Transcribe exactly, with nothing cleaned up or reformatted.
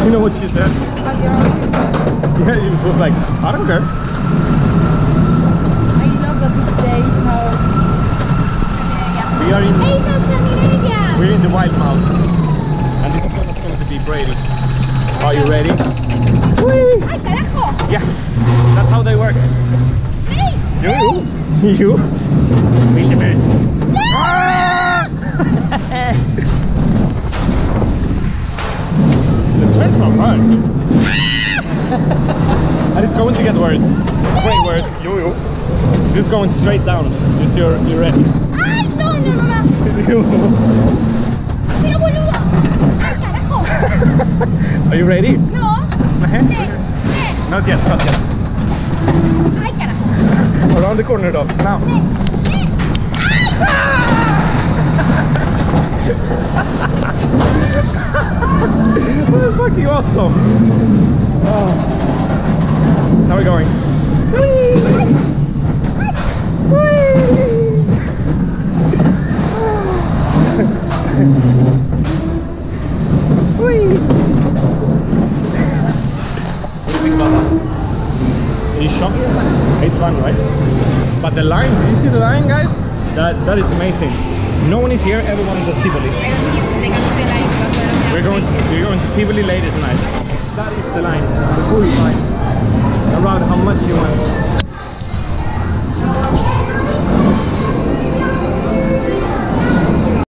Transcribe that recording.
You know what she said? Yeah, she was like, I don't care. I love that this stage how we are in Scandinavia. We're in the Wild Mouse. And this is going to be Brady. Are you ready? Whee! Ay, carajo! Yeah, that's how they work. Hey! You, you, you, Vilde Mus. The turns are hard. And it's going to get worse. Way worse. You, you. This is going straight down. Just you're, you're ready. Ay, no, no, mamá. Pero boludo. Ay, carajo. Are you ready? No. Uh-huh. Not yet, not yet. Ay, carajo. Around the corner though. Now. That's fucking awesome. Oh. How are we going? Whee! Whee! Whee! What do you think about that? Are you shocked? It's fun, right? But the line, do you see the line, guys? That that is amazing. No one is here, everyone is at Tivoli. I don't think they can see the line because We're going, we're going to Tivoli later tonight. That is the line, the full line. Around how much you want.